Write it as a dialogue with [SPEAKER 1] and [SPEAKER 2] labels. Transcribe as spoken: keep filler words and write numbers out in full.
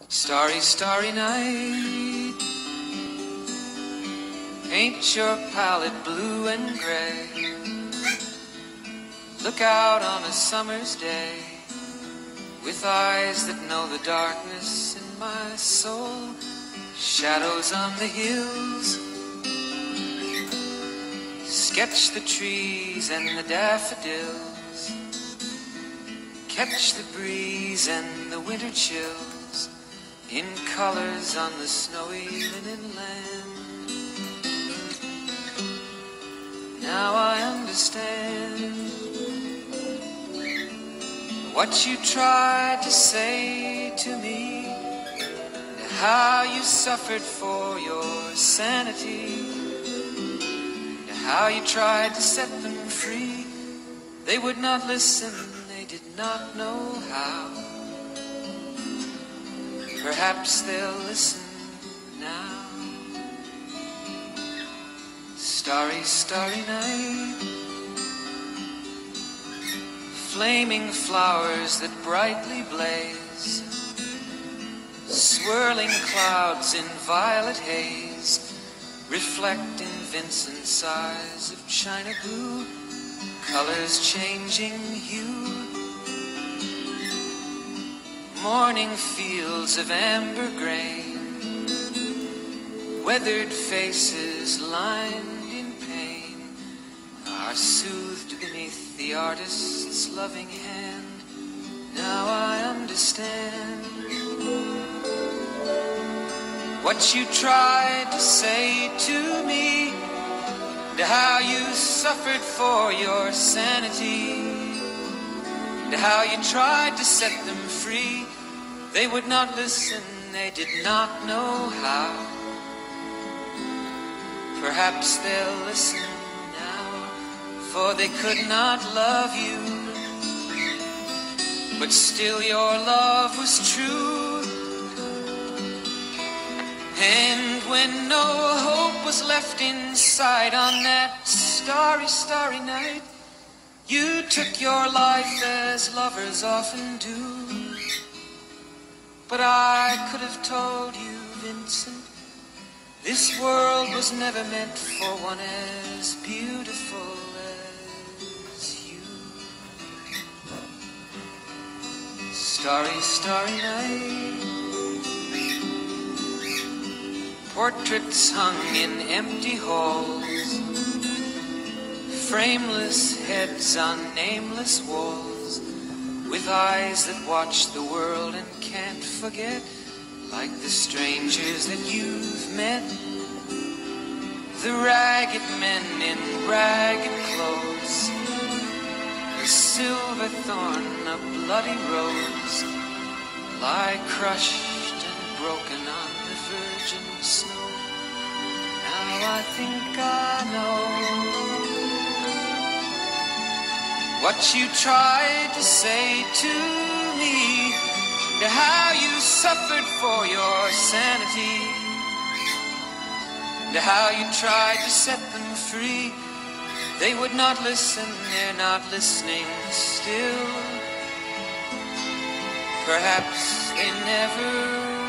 [SPEAKER 1] Starry, starry night, paint your palette blue and gray. Look out on a summer's day with eyes that know the darkness in my soul. Shadows on the hills, sketch the trees and the daffodils, catch the breeze and the winter chills in colors on the snowy linen land. Now I understand what you tried to say to me, and how you suffered for your sanity, and how you tried to set them free. They would not listen, they did not know how. Perhaps they'll listen now. Starry, starry night, flaming flowers that brightly blaze, swirling clouds in violet haze, reflecting Vincent's eyes of china blue, colors changing hue. Morning fields of amber grain, weathered faces lined in pain, are soothed beneath the artist's loving hand. Now I understand what you tried to say to me, and how you suffered for your sanity, and how you tried to set them free. They would not listen, they did not know how. Perhaps they'll listen now, for they could not love you, but still your love was true. And when no hope was left inside on that starry, starry night, you took your life as lovers often do. But I could have told you, Vincent, this world was never meant for one as beautiful as you. Starry, starry night, portraits hung in empty halls, frameless heads on nameless walls, with eyes that watch the world and can't forget, like the strangers that you've met, the ragged men in ragged clothes, the silver thorn, a bloody rose, lie crushed and broken on the virgin snow. Now I think I know what you tried to say to me, and how you suffered for your sanity, and how you tried to set them free. They would not listen, they're not listening still. Perhaps they never